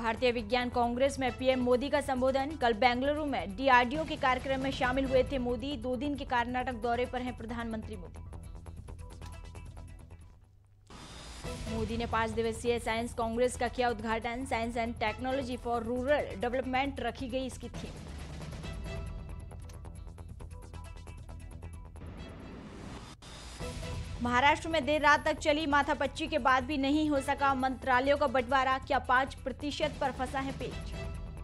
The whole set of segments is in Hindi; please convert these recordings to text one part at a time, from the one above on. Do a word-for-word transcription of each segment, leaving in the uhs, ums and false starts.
भारतीय विज्ञान कांग्रेस में पीएम मोदी का संबोधन। कल बेंगलुरु में डीआरडीओ के कार्यक्रम में शामिल हुए थे मोदी। दो दिन के कर्नाटक दौरे पर हैं प्रधानमंत्री मोदी। मोदी ने पांच दिवसीय साइंस कांग्रेस का किया उद्घाटन। Science and technology for rural development रखी गई इसकी थीम। महाराष्ट्र में देर रात तक चली माथापच्ची के बाद भी नहीं हो सका मंत्रालयों का बंटवारा। क्या पांच प्रतिशत पर फंसा है पेच।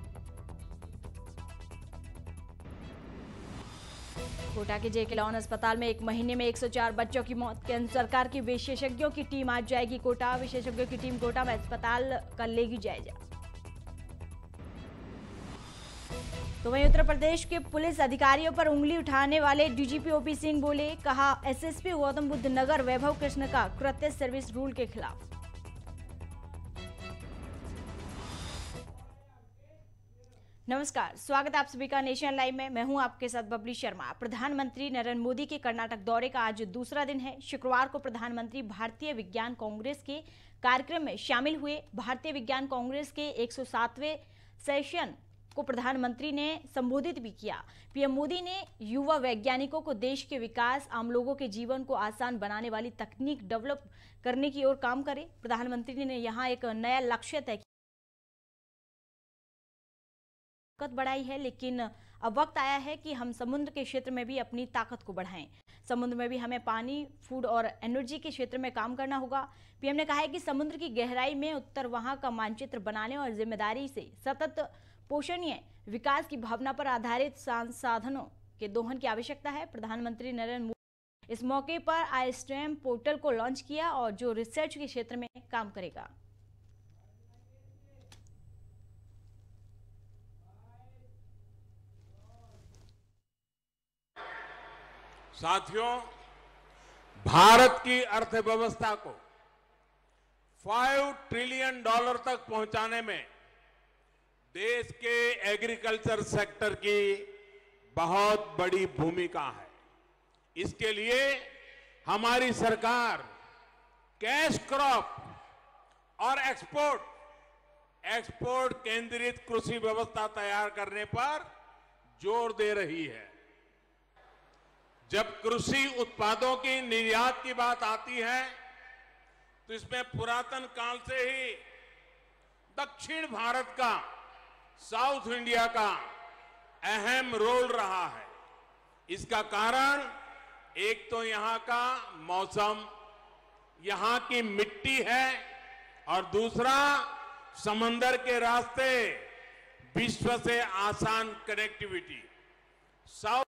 कोटा के जेके लॉन अस्पताल में एक महीने में एक सौ चार बच्चों की मौत। केंद्र सरकार की विशेषज्ञों की टीम आज जाएगी कोटा। विशेषज्ञों की टीम कोटा में अस्पताल का लेगी जायजा। तो वहीं उत्तर प्रदेश के पुलिस अधिकारियों पर उंगली उठाने वाले डीजीपी ओपी सिंह बोले। कहा, एसएसपी गौतम बुद्ध नगर वैभव कृष्ण का कृत्य सर्विस रूल के खिलाफ। नमस्कार, स्वागत है आप सभी का नेशन लाइव में। मैं हूं आपके साथ बबली शर्मा। प्रधानमंत्री नरेंद्र मोदी के कर्नाटक दौरे का आज दूसरा दिन है। शुक्रवार को प्रधानमंत्री भारतीय विज्ञान कांग्रेस के कार्यक्रम में शामिल हुए। भारतीय विज्ञान कांग्रेस के एक सौ सातवें सेशन को प्रधानमंत्री ने संबोधित भी किया। पीएम मोदी ने युवा वैज्ञानिकों को देश के विकास, आम लोगों के जीवन को आसान बनाने वाली तकनीक डेवलप करने की ओर काम करे। प्रधानमंत्री ने यहां एक नया लक्ष्य तय ताकत बढ़ाई है, लेकिन अब वक्त आया है कि हम समुद्र के क्षेत्र में भी अपनी ताकत को बढ़ाएं। समुद्र में भी हमें पानी, फूड और एनर्जी के क्षेत्र में काम करना होगा। पीएम ने कहा है कि समुद्र की गहराई में उत्तर वहां का मानचित्र बनाने और जिम्मेदारी से सतत पोषणीय विकास की भावना पर आधारित संसाधनों के दोहन की आवश्यकता है। प्रधानमंत्री नरेंद्र मोदी इस मौके पर आई स्टेम पोर्टल को लॉन्च किया और जो रिसर्च के क्षेत्र में काम करेगा। साथियों, भारत की अर्थव्यवस्था को पाँच ट्रिलियन डॉलर तक पहुंचाने में देश के एग्रीकल्चर सेक्टर की बहुत बड़ी भूमिका है। इसके लिए हमारी सरकार कैश क्रॉप और एक्सपोर्ट एक्सपोर्ट केंद्रित कृषि व्यवस्था तैयार करने पर जोर दे रही है। जब कृषि उत्पादों की निर्यात की बात आती है तो इसमें पुरातन काल से ही दक्षिण भारत का, साउथ इंडिया का अहम रोल रहा है। इसका कारण एक तो यहां का मौसम, यहां की मिट्टी है और दूसरा समंदर के रास्ते, विश्व से आसान कनेक्टिविटी। साउथ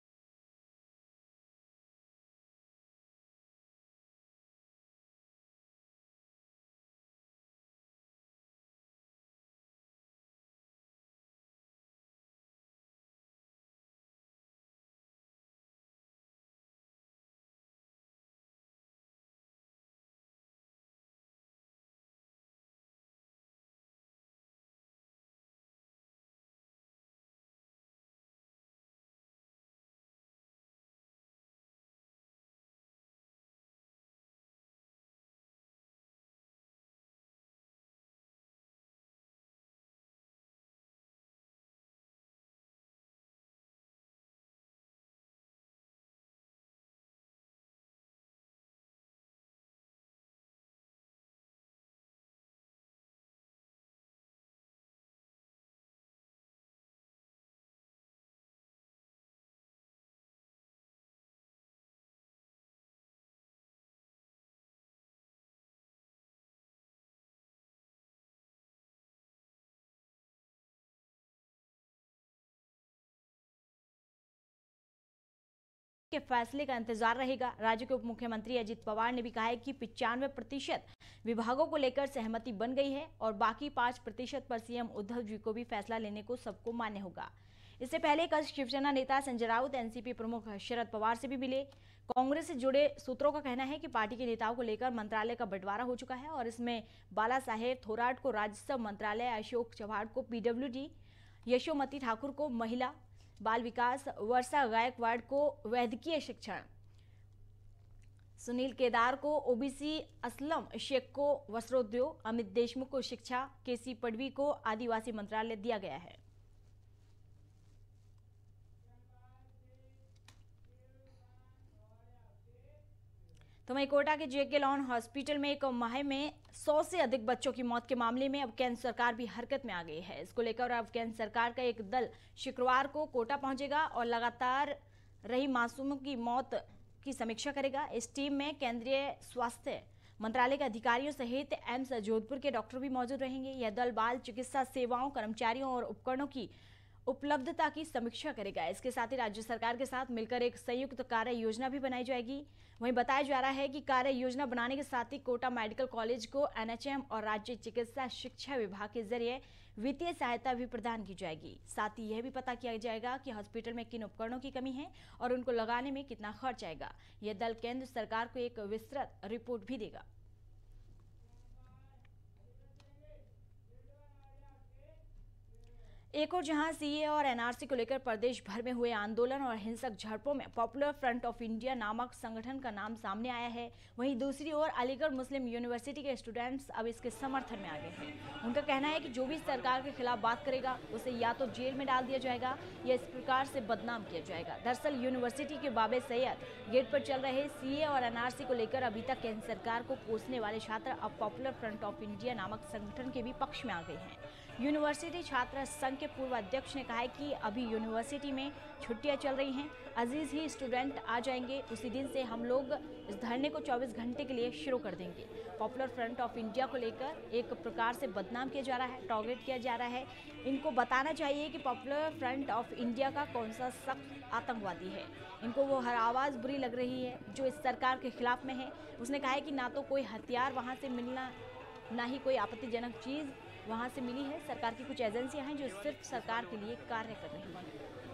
के फैसले का इंतजार रहेगा। राज्य के उप मुख्यमंत्री अजित पवार ने भी कहा है कि पिचानवे प्रतिशत विभागों को लेकर सहमति बन गई है और बाकी पांच प्रतिशत पर सीएम उद्धव जी को भी फैसला लेने को सबको मान्य होगा। इससे पहले कल शिवसेना नेता संजय राउत एनसीपी प्रमुख शरद पवार से भी मिले। कांग्रेस से जुड़े सूत्रों का कहना है कि पार्टी के नेताओं को लेकर मंत्रालय का बंटवारा हो चुका है और इसमें बाला साहेब थोराट को राजस्व मंत्रालय, अशोक चव्हाण को पीडब्ल्यूडी, यशोमती ठाकुर को महिला बाल विकास, वर्षा गायकवाड़ को वैद्यकीय शिक्षण, सुनील केदार को ओबीसी, असलम शेख को वस्त्रोद्योग, अमित देशमुख को शिक्षा, केसी पडवी को आदिवासी मंत्रालय दिया गया है। तो वहीं कोटा के जेके लॉन हॉस्पिटल में एक माह में सौ से अधिक बच्चों की मौत के मामले में अब केंद्र सरकार भी हरकत में आ गई है। इसको लेकर अब केंद्र सरकार का एक दल शुक्रवार को कोटा पहुंचेगा और लगातार रही मासूमों की मौत की समीक्षा करेगा। इस टीम में केंद्रीय स्वास्थ्य मंत्रालय के अधिकारियों सहित एम्स जोधपुर के डॉक्टर भी मौजूद रहेंगे। यह दल बाल चिकित्सा सेवाओं, कर्मचारियों और उपकरणों की उपलब्धता की समीक्षा करेगा। इसके साथ ही राज्य सरकार के साथ मिलकर एक संयुक्त कार्य योजना भी बनाई जाएगी। वहीं बताया जा रहा है कि कार्य योजना बनाने के साथ ही कोटा मेडिकल कॉलेज को एनएचएम और राज्य चिकित्सा शिक्षा विभाग के जरिए वित्तीय सहायता भी प्रदान की जाएगी। साथ ही यह भी पता किया जाएगा कि हॉस्पिटल में किन उपकरणों की कमी है और उनको लगाने में कितना खर्च आएगा। यह दल केंद्र सरकार को एक विस्तृत रिपोर्ट भी देगा। एक और जहां सीए और एनआरसी को लेकर प्रदेश भर में हुए आंदोलन और हिंसक झड़पों में पॉपुलर फ्रंट ऑफ इंडिया नामक संगठन का नाम सामने आया है, वहीं दूसरी ओर अलीगढ़ मुस्लिम यूनिवर्सिटी के स्टूडेंट्स अब इसके समर्थन में आ गए हैं। उनका कहना है कि जो भी सरकार के खिलाफ बात करेगा उसे या तो जेल में डाल दिया जाएगा या इस प्रकार से बदनाम किया जाएगा। दरअसल यूनिवर्सिटी के बाबे सैयद गेट पर चल रहे सीए और एनआरसी को लेकर अभी तक केंद्र सरकार को कोसने वाले छात्र अब पॉपुलर फ्रंट ऑफ इंडिया नामक संगठन के भी पक्ष में आ गए हैं। यूनिवर्सिटी छात्र संघ के पूर्व अध्यक्ष ने कहा है कि अभी यूनिवर्सिटी में छुट्टियां चल रही हैं, अजीज ही स्टूडेंट आ जाएंगे, उसी दिन से हम लोग इस धरने को चौबीस घंटे के लिए शुरू कर देंगे। पॉपुलर फ्रंट ऑफ इंडिया को लेकर एक प्रकार से बदनाम किया जा रहा है, टारगेट किया जा रहा है। इनको बताना चाहिए कि पॉपुलर फ्रंट ऑफ इंडिया का कौन सा सख्त आतंकवादी है। इनको वो हर आवाज़ बुरी लग रही है जो इस सरकार के खिलाफ में है। उसने कहा है कि ना तो कोई हथियार वहाँ से मिलना, ना ही कोई आपत्तिजनक चीज़ वहाँ से मिली है। सरकार की कुछ एजेंसियां हैं जो सिर्फ सरकार के लिए कार्य कर रही हैं।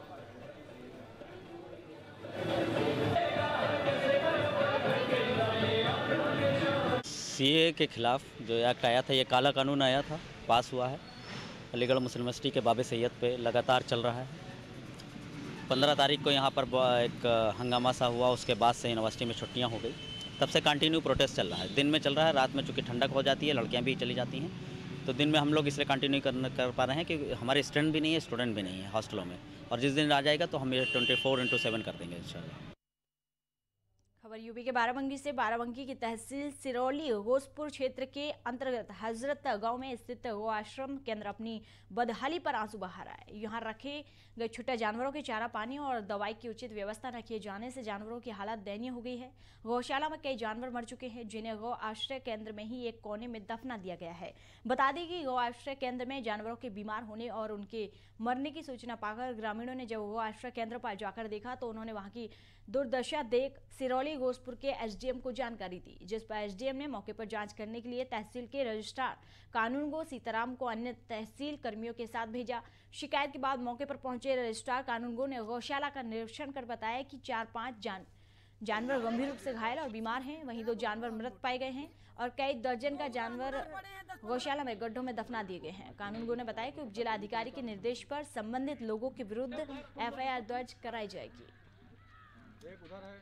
सीए के खिलाफ जो एक्ट आया था, ये काला कानून आया था, पास हुआ है। अलीगढ़ मुस्लिम यूनिवर्सिटी के बाबे सैयद पे लगातार चल रहा है। पंद्रह तारीख को यहाँ पर एक हंगामा सा हुआ, उसके बाद से यूनिवर्सिटी में छुट्टियाँ हो गई। तब से कंटिन्यू प्रोटेस्ट चल रहा है। दिन में चल रहा है, रात में चूँकि ठंडक हो जाती है, लड़कियाँ भी चली जाती हैं, तो दिन में हम लोग इसलिए कंटिन्यू कर कर पा रहे हैं कि हमारे स्टूडेंट भी नहीं है, स्टूडेंट भी नहीं है हॉस्टलों में, और जिस दिन आ जाएगा तो हम ये ट्वेंटी फोर इंटू सेवन कर देंगे इंशाल्लाह। खबर यूपी के बाराबंकी से। बाराबंकी की तहसील सिरौली घोसपुर क्षेत्र के अंतर्गत हजरत गांव में स्थित गो आश्रम केंद्र अपनी बदहाली पर आंसू बहा रहा है। यहाँ रखे गए छुट्टे जानवरों के चारा पानी और दवाई की उचित व्यवस्था न किए जाने से जानवरों की हालत दयनीय हो गई है। गौशाला में कई जानवर मर चुके हैं जिन्हें गौ आश्रय केंद्र में ही एक कोने में दफना दिया गया है। बता दें कि गौ आश्रय केंद्र में जानवरों के बीमार होने और उनके मरने की सूचना पाकर ग्रामीणों ने जब गौ आश्रय केंद्र पर जाकर देखा तो उन्होंने वहां की दुर्दशा देख सिरौली घोसपुर के एसडीएम को जानकारी दी, जिस पर एसडीएम ने मौके पर जांच करने के लिए तहसील के रजिस्ट्रार कानूनगो सीताराम को अन्य तहसील कर्मियों के साथ भेजा। शिकायत के बाद मौके पर पहुंचे रजिस्ट्रार कानूनगो ने गौशाला का निरीक्षण कर बताया कि चार पांच जान जानवर गंभीर रूप से घायल और बीमार हैं। वहीं दो जानवर मृत पाए गए हैं और कई दर्जन का जानवर गौशाला में गड्ढों में दफना दिए गए हैं। कानूनगो ने बताया कि उप जिलाधिकारी के निर्देश पर संबंधित लोगों के विरुद्ध एफआईआर दर्ज कराई जाएगी। एक उधर है,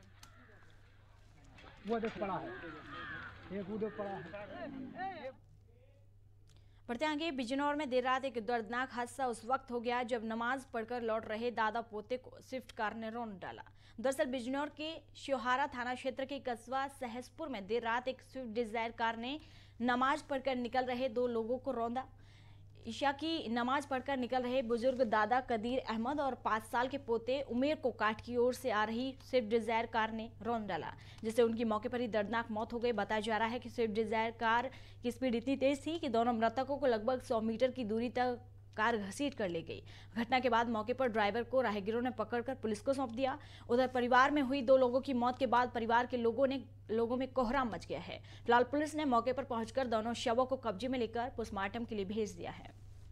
वो देख पड़ा है, एक उधर पड़ा है। बढ़ते आगे, बिजनौर में देर रात एक दर्दनाक हादसा उस वक्त हो गया जब नमाज पढ़कर लौट रहे दादा पोते को स्विफ्ट कार ने रौंद डाला। दरअसल बिजनौर के शिवहारा थाना क्षेत्र के कस्बा सहसपुर में देर रात एक स्विफ्ट डिजायर कार ने नमाज पढ़कर निकल रहे दो लोगों को रौंदा। ईशा की नमाज पढ़कर निकल रहे बुजुर्ग दादा कदीर अहमद और पाँच साल के पोते उमेर को काट की ओर से आ रही स्विफ्ट डिजायर कार ने रौंद डाला, जिससे उनकी मौके पर ही दर्दनाक मौत हो गई। बताया जा रहा है कि स्विफ्ट डिजायर कार की स्पीड इतनी तेज थी कि दोनों मृतकों को लगभग सौ मीटर की दूरी तक कार घसीट कर ले गई। घटना के बाद मौके पर ड्राइवर को राहगीरों ने पकड़कर पुलिस को सौंप दिया। उधर परिवार में हुई दो लोगों की मौत के बाद परिवार के लोगों ने लोगों में कोहराम मच गया है। फिलहाल पुलिस ने मौके पर पहुंचकर दोनों शवों को कब्जे में लेकर पोस्टमार्टम के लिए भेज दिया है।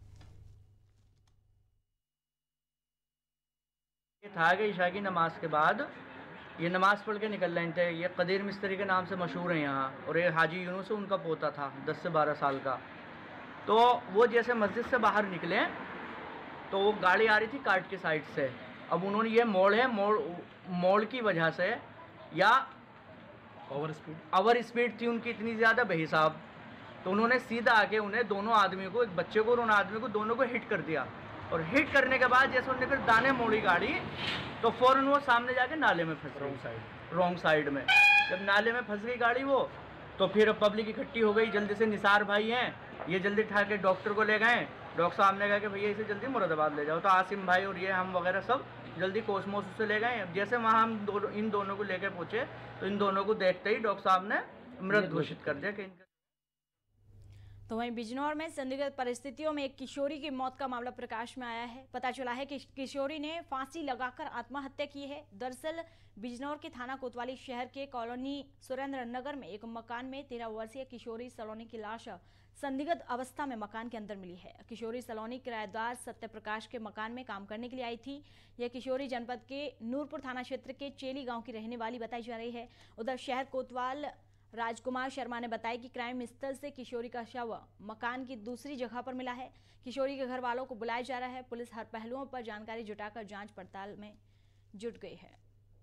ये था कि ईशा की नमाज के बाद ये नमाज पढ़ के निकल रहे थे। ये कदीर मिस्त्री के नाम से मशहूर है यहाँ, और ये हाजी यूनुस उनका पोता था दस से बारह साल का। तो वो जैसे मस्जिद से बाहर निकले तो वो गाड़ी आ रही थी काट के साइड से। अब उन्होंने ये मोड़ है, मोड़ मोड़ की वजह से या ओवर स्पीड ओवर स्पीड थी उनकी इतनी ज़्यादा बेहिसाब, तो उन्होंने सीधा आके उन्हें दोनों आदमी को, एक बच्चे को और उन आदमी को, दोनों को हिट कर दिया। और हिट करने के बाद जैसे उन्होंने फिर दाने मोड़ी गाड़ी, तो फ़ौरन वो सामने जाके नाले में फंस रॉन्ग साइड रॉन्ग साइड में। जब नाले में फंस गई गाड़ी वो, तो फिर पब्लिक इकट्ठी हो गई। जल्दी से निसार भाई हैं, ये जल्दी उठा के डॉक्टर को ले गए। डॉक्टर साहब ने कहा कि भैया इसे जल्दी मुरादाबाद ले जाओ। तो आसिम भाई और ये हम वगैरह सब जल्दी कोसमोस से ले गए। जैसे वहाँ हम दोनों इन दोनों को लेकर पहुँचे, तो इन दोनों को देखते ही डॉक्टर साहब ने मृत घोषित कर दिया कि इनका। तो वहीं बिजनौर में संदिग्ध परिस्थितियों में एक किशोरी की मौत का मामला प्रकाश में आया है। पता चला है कि किशोरी ने फांसी लगाकर आत्महत्या की है। दरअसल बिजनौर के थाना कोतवाली शहर के कॉलोनी सुरेंद्र नगर में एक मकान में तेरह वर्षीय किशोरी सलोनी की लाश संदिग्ध अवस्था में मकान के अंदर मिली है। किशोरी सलोनी किराएदार सत्य प्रकाश के मकान में काम करने के लिए आई थी। यह किशोरी जनपद के नूरपुर थाना क्षेत्र के चेली गाँव की रहने वाली बताई जा रही है। उधर शहर कोतवाल राजकुमार शर्मा ने बताया कि क्राइम स्थल से किशोरी का शव मकान की दूसरी जगह पर मिला है। किशोरी के घर वालों को बुलाया जा रहा है। पुलिस हर पहलुओं पर जानकारी जुटाकर जांच पड़ताल में जुट गई है।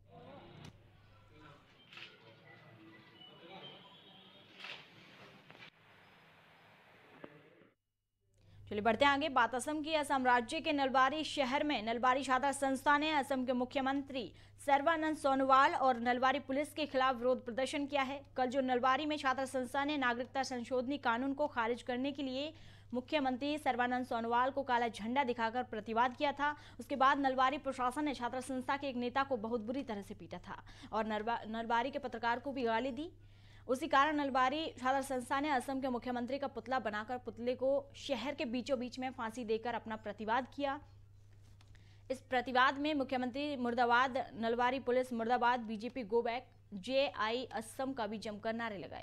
चलिए बढ़ते हैं आगे। बात असम की। असम राज्य के नलबारी शहर में नलबारी छात्र संस्था ने असम के मुख्यमंत्री सर्बानंद सोनोवाल और नलबारी पुलिस के खिलाफ विरोध प्रदर्शन किया है। कल जो नलबारी में छात्र संस्था ने नागरिकता संशोधनी कानून को खारिज करने के लिए मुख्यमंत्री सर्बानंद सोनोवाल को काला झंडा दिखाकर प्रतिवाद किया था, उसके बाद नलबारी प्रशासन ने छात्र संस्था के एक नेता को बहुत बुरी तरह से पीटा था और नलबारी के पत्रकार को भी गाली दी। उसी कारण नलबारी छात्र संस्था ने असम के मुख्यमंत्री का पुतला बनाकर पुतले को शहर के बीचों बीच में फांसी देकर अपना प्रतिवाद किया। इस प्रतिवाद में मुख्यमंत्री मुर्दाबाद, नलबारी पुलिस मुर्दाबाद, बीजेपी गो बैक, जे आई असम का भी जमकर नारे लगाए।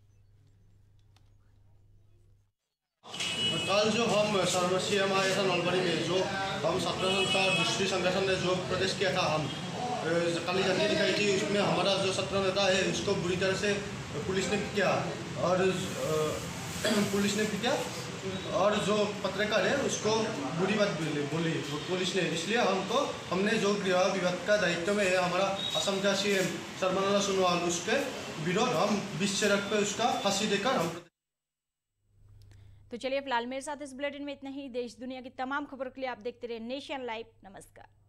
कल जो हम सर्वसीय हमारे नलबारी में जो हम छात्र संस्था दूसरी संगठन ने जो प्रदेश किया था, हम काली झंडी दिखाई थी, उसमें हमारा जो छात्र नेता है उसको बुरी तरह से पुलिस ने किया और पुलिस ने किया और जो पत्रकार है उसको बुरी बात बोली पुलिस ने। इसलिए हमको हमने जो गृह विभाग का दायित्व में है हमारा असम का सीएम सर्बानंद सोनोवाल, उसके विरोध हम बीस सड़क पे उसका फांसी देकर हम। तो चलिए फिलहाल मेरे साथ इस बुलेटिन में इतना ही। देश दुनिया की तमाम खबरों के लिए आप देखते रहे नेशन लाइव। नमस्कार।